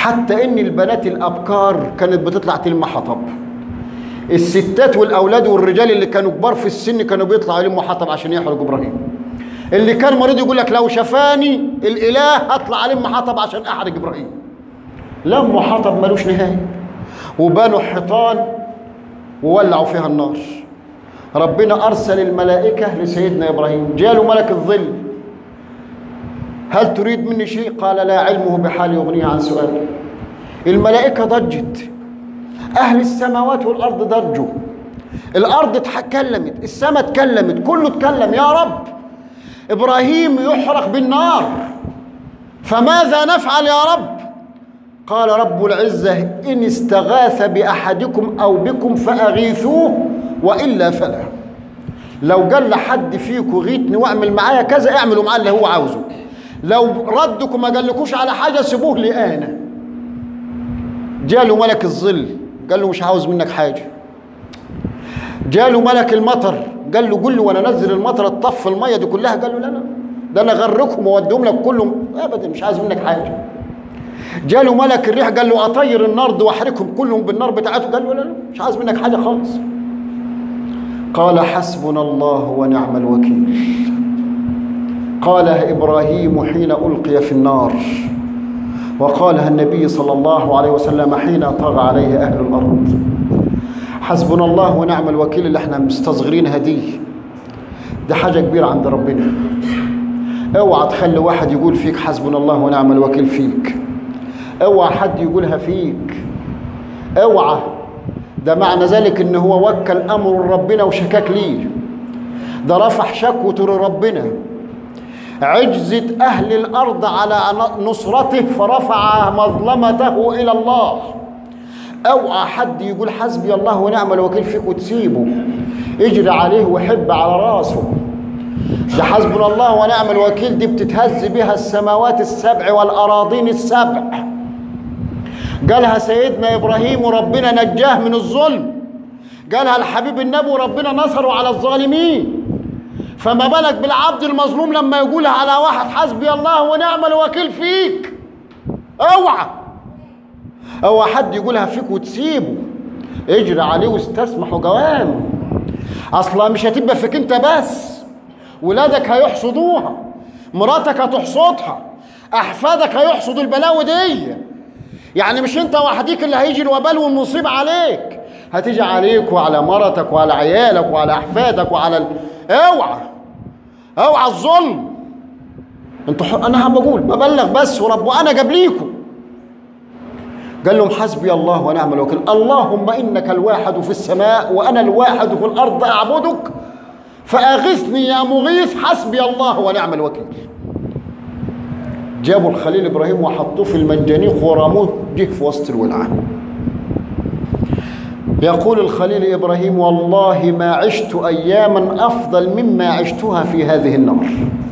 حتى ان البنات الابكار كانت بتطلع تلم حطب. الستات والاولاد والرجال اللي كانوا كبار في السن كانوا بيطلعوا يلموا حطب عشان يحرقوا ابراهيم. اللي كان مريض يقول لك لو شفاني الاله هطلع الم حطب عشان احرق ابراهيم. لموا حطب ملوش نهايه، وبنوا حيطان وولعوا فيها النار. ربنا ارسل الملائكه لسيدنا ابراهيم، جاله ملك الظل: هل تريد مني شيء؟ قال لا علمه بحال يغنيه عن سؤال. الملائكه ضجت، اهل السماوات والارض ضجوا، الارض اتكلمت، السماء اتكلمت، كله اتكلم: يا رب ابراهيم يحرق بالنار، فماذا نفعل يا رب؟ قال رب العزه: ان استغاث باحدكم او بكم فاغيثوه والا فلا. لو قال لحد فيكم غيتني واعمل معايا كذا اعملوا معاه اللي هو عاوزه، لو ردكم ما قالكوش على حاجه سيبوه لي انا. جاله ملك الظل قال له مش عاوز منك حاجه. جاله ملك المطر قال له قل له وانا انزل المطر تطفي الميه دي كلها. قال له لا لا، ده انا اغرقهم واوديهم لك كلهم ابدا، مش عايز منك حاجه. جاله ملك الريح قال له اطير النار دي واحرقهم كلهم بالنار بتاعته. قال له لا لا، مش عايز منك حاجه خالص. قال حسبنا الله ونعم الوكيل. قالها ابراهيم حين القي في النار، وقالها النبي صلى الله عليه وسلم حين طغى عليه اهل الارض. حسبنا الله ونعم الوكيل اللي احنا مستصغرينها دي حاجه كبيره عند ربنا. اوعى تخلي واحد يقول فيك حسبنا الله ونعم الوكيل فيك، اوعى حد يقولها فيك، اوعى. ده معنى ذلك ان هو وكل امره لربنا وشكاك ليه، ده رفع شكوته لربنا. عجزت اهل الارض على نصرته فرفع مظلمته الى الله. اوعى حد يقول حسبي الله ونعم الوكيل فيك وتسيبه، اجري عليه وحب على راسه. ده حسبنا الله ونعم الوكيل دي بتتهز بها السماوات السبع والاراضين السبع. قالها سيدنا ابراهيم وربنا نجاه من الظلم، قالها الحبيب النبي وربنا نصره على الظالمين. فما بالك بالعبد المظلوم لما يقولها على واحد حسبي الله ونعم الوكيل فيك. اوعى حد يقولها فيك وتسيبه، اجري عليه واستسمح وجوام. اصلا مش هتبقى فيك انت بس، ولادك هيحصدوها، مراتك هتحصدها، احفادك هيحصدوا البلاوي دي. يعني مش انت وحديك اللي هيجي الوبال والمصيبه عليك، هتيجي عليك وعلى مرتك وعلى عيالك وعلى احفادك وعلى اوعى الظلم. انتوا انا بقول ببلغ بس ورب وانا قبليكم. قال لهم حسبي الله ونعم الوكيل. اللهم انك الواحد في السماء وانا الواحد في الارض اعبدك فاغثني يا مغيث حسبي الله ونعم الوكيل. جابوا الخليل ابراهيم وحطوه في المنجنيق ورموه، جه في وسط الولعه. يقول الخليل ابراهيم والله ما عشت اياما افضل مما عشتها في هذه النار.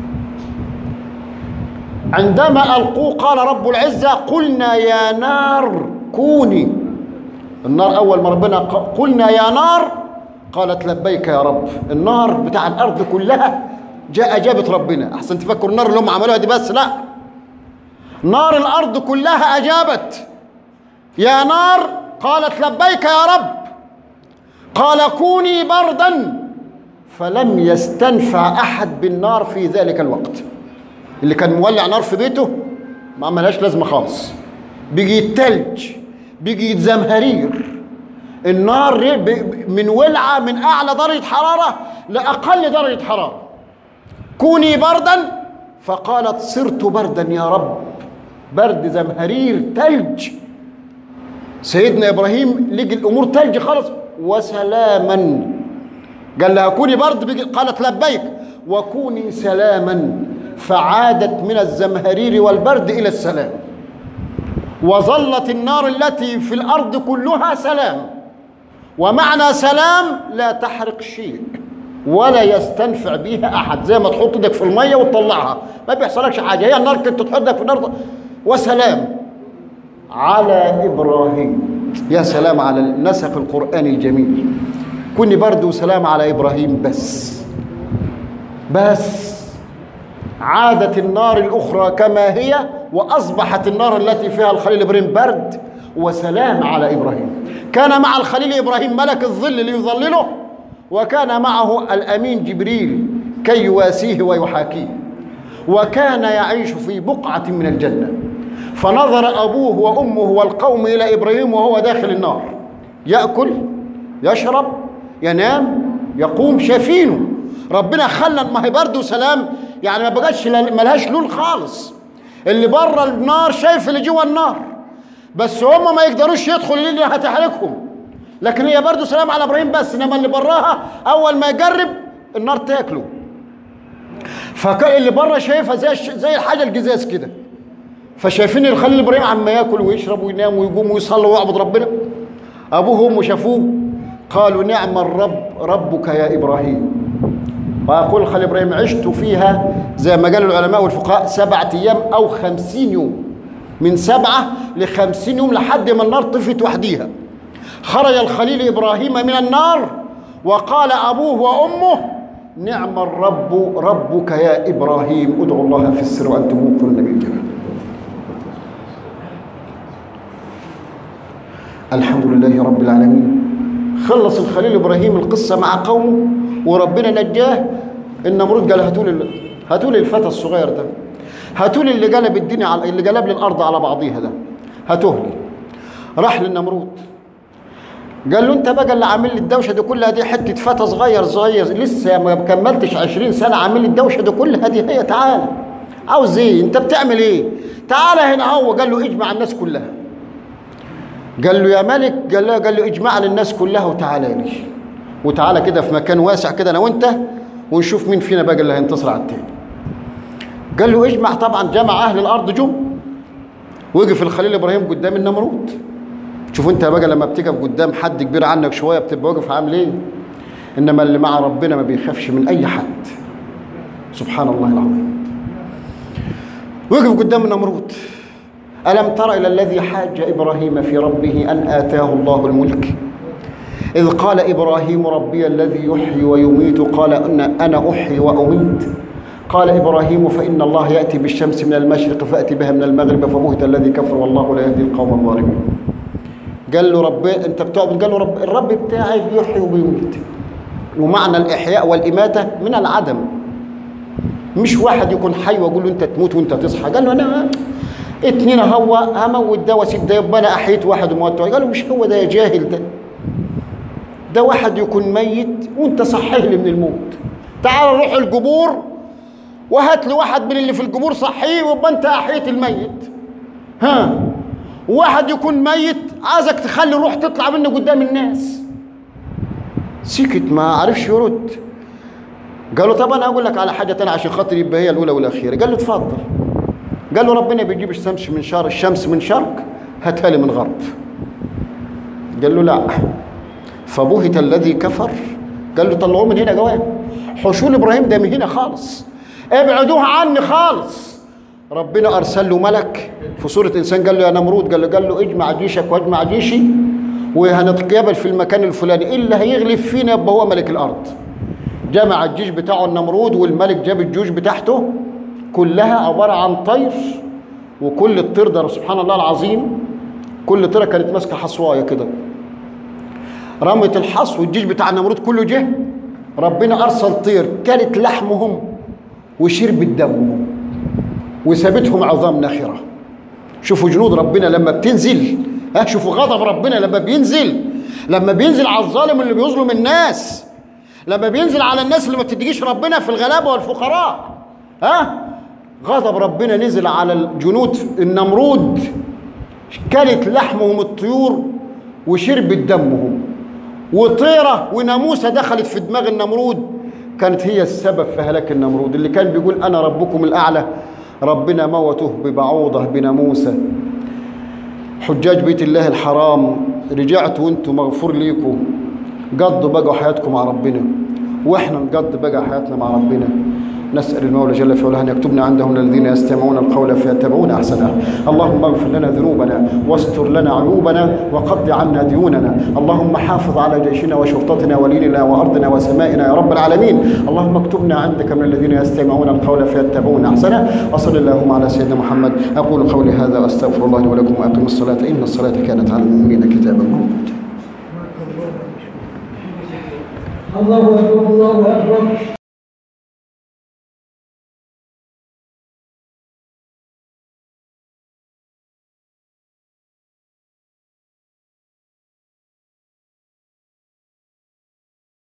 عندما القوه قال رب العزه قلنا يا نار كوني. النار اول ما ربنا قلنا يا نار قالت لبيك يا رب. النار بتاع الارض كلها اجابت ربنا. احسن تفكروا النار اللي هم عملوها دي بس، لا، نار الارض كلها اجابت يا نار. قالت لبيك يا رب. قال كوني بردا، فلم يستنفع احد بالنار في ذلك الوقت. اللي كان مولع نار في بيته ما عملهاش لازمه خالص، بيجي يتلج، بيجي يتزمهرير. النار من ولعه من اعلى درجه حراره لاقل درجه حراره. كوني بردا، فقالت صرت بردا يا رب. برد زمهرير تلج. سيدنا ابراهيم لقي الامور تلج خالص. وسلاما، قال لها كوني برد، قالت لبيك. وكوني سلاما، فعادت من الزمهرير والبرد الى السلام. وظلت النار التي في الارض كلها سلام. ومعنى سلام لا تحرق شيء ولا يستنفع بيها احد. زي ما تحط ايدك في الميه وتطلعها ما بيحصلكش حاجه. هي النار كنت تحط ايدك في النار. وسلام على ابراهيم. يا سلام على النسق القرآني الجميل. كوني برد وسلام على ابراهيم بس عادت النار الاخرى كما هي وأصبحت النار التي فيها الخليل إبراهيم برد وسلام على إبراهيم. كان مع الخليل إبراهيم ملك الظل ليظلله، وكان معه الأمين جبريل كي يواسيه ويحاكيه، وكان يعيش في بقعة من الجنة. فنظر أبوه وأمه والقوم إلى إبراهيم وهو داخل النار، يأكل يشرب ينام يقوم، شايفينه. ربنا خلى ما هي برد وسلام، يعني ما بقاش ملهاش لون خالص. اللي بره النار شايف اللي جوه النار، بس هم ما يقدروش يدخلوا لان هتحرقهم، لكن هي برضه سلام على ابراهيم بس، انما اللي براها اول ما يجرب النار تاكله. فكان اللي بره شايفها زي الحاجه الجزاز كده. فشايفين الخليل ابراهيم عما ياكل ويشرب وينام ويقوم ويصلي ويعبد ربنا. ابوه وامه شافوه قالوا نعم الرب ربك يا ابراهيم. ويقول الخليل ابراهيم عشت فيها زي ما قال العلماء والفقهاء 7 أيام أو 50 يوم، من 7 ل50 يوم لحد ما النار طفت وحديها. خرج الخليل إبراهيم من النار وقال أبوه وأمه نعم الرب ربك يا إبراهيم، ادعوا الله في السر وأنتم موقنون بالإجابة. الحمد لله رب العالمين. خلص الخليل إبراهيم القصة مع قومه وربنا نجاه. النمرود قال هاتوا لي الفتى الصغير ده، هاتوا لي اللي قلب الدنيا اللي قلب لي الارض على بعضيها ده، هاتوه لي. راح للنمرود قال له انت بقى اللي عامل لي الدوشه دي كلها، دي حته فتى صغير لسه ما كملتش 20 سنه عامل لي الدوشه دي كلها دي، هي تعالى عاوز ايه؟ انت بتعمل ايه؟ تعالى هنا. هو قال له اجمع الناس كلها. قال له يا ملك، قال له اجمع لي الناس كلها وتعالى لي، وتعالى كده في مكان واسع كده انا وانت، ونشوف مين فينا بقى اللي هينتصر على التاني. قال له اجمع. طبعا جمع اهل الارض جم. وقف الخليل ابراهيم قدام النمرود. شوف انت بقى لما بتقف قدام حد كبير عنك شويه بتبقى واقف عامل ايه؟ انما اللي مع ربنا ما بيخافش من اي حد، سبحان الله العظيم. وقف قدام النمرود. الم تر الى الذي حاج ابراهيم في ربه ان اتاه الله الملك إذ قال إبراهيم ربي الذي يحيي ويميت قال أنا أحيي وأميت قال إبراهيم فإن الله يأتي بالشمس من المشرق فأتي بها من المغرب فبهت الذي كفر والله لا يهدي القوم الظالمين. قال له ربي أنت بتعبد؟ قال له الرب بتاعي بيحيي وبيميت. ومعنى الإحياء والإماتة من العدم، مش واحد يكون حي وأقول له أنت تموت وأنت تصحى. قال له أنا اتنين هموت ده واسيب ده، يبقى أنا أحييت واحد وموت واحد. قال له مش هو ده يا جاهل، ده واحد يكون ميت وانت صحيه لي من الموت. تعال نروح القبور وهات لي واحد من اللي في القبور صحيه ويبقى انت احييت الميت. ها، واحد يكون ميت عايزك تخلي الروح تطلع منه قدام الناس. سكت ما عرفش يرد. قال له طب انا اقول لك على حاجه ثانيه عشان خاطر يبقى هي الاولى والاخيره. قال له اتفضل. قال له ربنا بيجيب الشمس من شرق هاتها لي من غرب. قال له لا. فبهت الذي كفر. قال له طلعوه من هنا جواب، حشول ابراهيم ده من هنا خالص، ابعدوه عني خالص. ربنا ارسل له ملك في صوره انسان قال له يا نمرود، قال له اجمع جيشك واجمع جيشي وهنتقابل في المكان الفلاني، اللي هيغلب فينا يبقى هو ملك الارض. جمع الجيش بتاعه النمرود، والملك جاب الجيوش بتاعته كلها عباره عن طير، وكل الطير ده سبحان الله العظيم كل طيره كانت ماسكه حصوايه كده، رمت الحص والجيش بتاع النمرود كله جه. ربنا ارسل طير كلت لحمهم وشربت دمهم وسابتهم عظام نخره. شوفوا جنود ربنا لما بتنزل، شوفوا غضب ربنا لما بينزل على الظالم اللي بيظلم الناس، لما بينزل على الناس اللي ما بتديش ربنا في الغلابه والفقراء. غضب ربنا نزل على الجنود النمرود، كلت لحمهم الطيور وشربت دمهم. وطيرة وناموسة دخلت في دماغ النمرود كانت هي السبب في هلاك النمرود، اللي كان بيقول أنا ربكم الأعلى ربنا موته ببعوضة بناموسة. حجاج بيت الله الحرام رجعتوا وانتم مغفور ليكم، قضوا بقى حياتكم مع ربنا، واحنا نقضي بقى حياتنا مع ربنا. نسأل المولى جل في علاه أن يكتبنا عنده من الذين يستمعون القول فيتبعون أحسنه. اللهم اغفر لنا ذنوبنا واستر لنا عيوبنا وقض عنا ديوننا. اللهم حافظ على جيشنا وشرطتنا وليلنا وأرضنا وسمائنا يا رب العالمين. اللهم اكتبنا عندك من الذين يستمعون القول فيتبعون أحسنه. وصل اللهم على سيدنا محمد. أقول قولي هذا وأستغفر الله لي ولكم وأقم الصلاة إن الصلاة كانت على المؤمنين كتابا موقوتا. الله أكبر الله أكبر.